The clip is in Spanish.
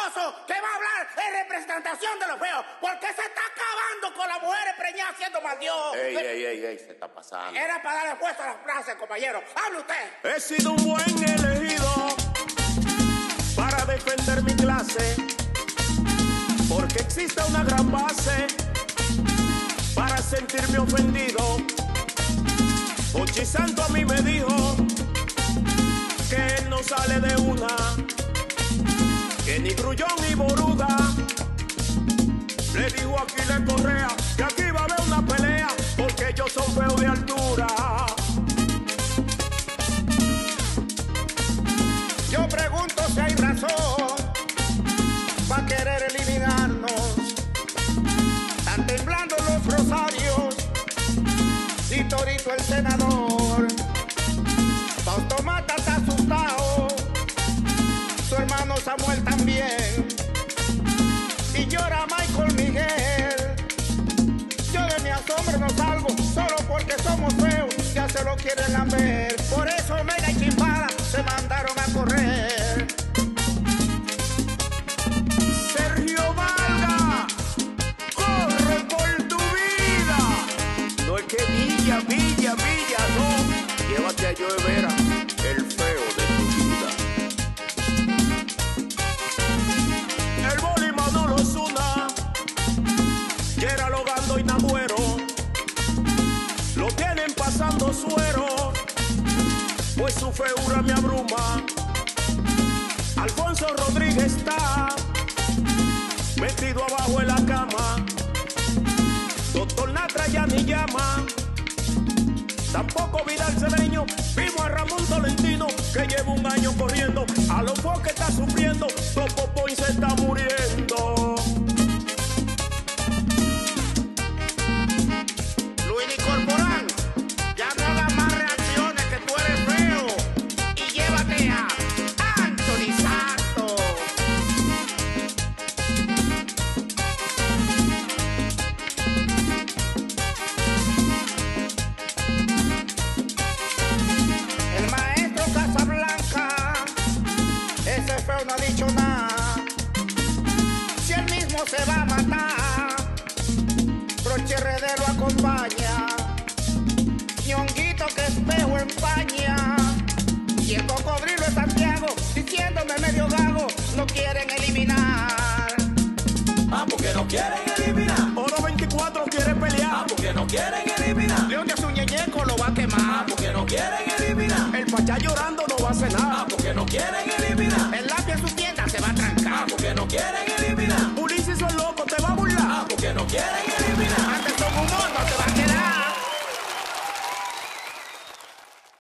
famoso que va a hablar en representación de los feos, porque se está acabando con las mujeres preñadas haciendo mal Dios. Ey, se está pasando. Era para darle fuerza a las frases, compañero. Hable usted. He sido un buen elegido para defender mi clase, porque existe una gran base para sentirme ofendido. Ochi Santo a mí me dijo que él no sale de una, que ni Grullón ni Boruga. Le dijo a Aquiles Correa que aquí va a haber una pelea, porque ellos son feos de altura. Yo pregunto si hay razón para querer eliminarnos. Están temblando los rosarios y Torito el senador. Fautomata está asustado, su hermano Samuel también, y llora Michael Miguel. Yo de mi asombro no salgo, solo porque somos feos, ya se lo quieren lamber. Por eso Mega y Chimbala se mandaron a correr. Sergio Valga, corre por tu vida. No es que Villa, no. Llévate a Joe Vera, el feo de tu vida. El Boli Maduro Osuna, Gerald Ogando y Nagüero lo tienen pasando suero, pues su feura me abruma. Alfonso Rodríguez está metido abajo en la cama. Doctor Natra ya ni llama, tampoco Vidal Cedeño. Vimos a Ramón Tolentino, que lleva un año corriendo. A lo poco que está sufriendo, Topo Point se está muriendo. Luis Corporán, ya no hagas más reacciones, que tú eres feo. Y llévate a Anthony Santos. El maestro Casablanca, ese feo no ha dicho nada. Si él mismo se va a matar, Broche RD lo acompaña, Ñonguito que espejo empaña, y el cocodrilo de Santiago, diciéndome medio gago, lo quieren eliminar. Ah, porque no quieren eliminar. Oro 24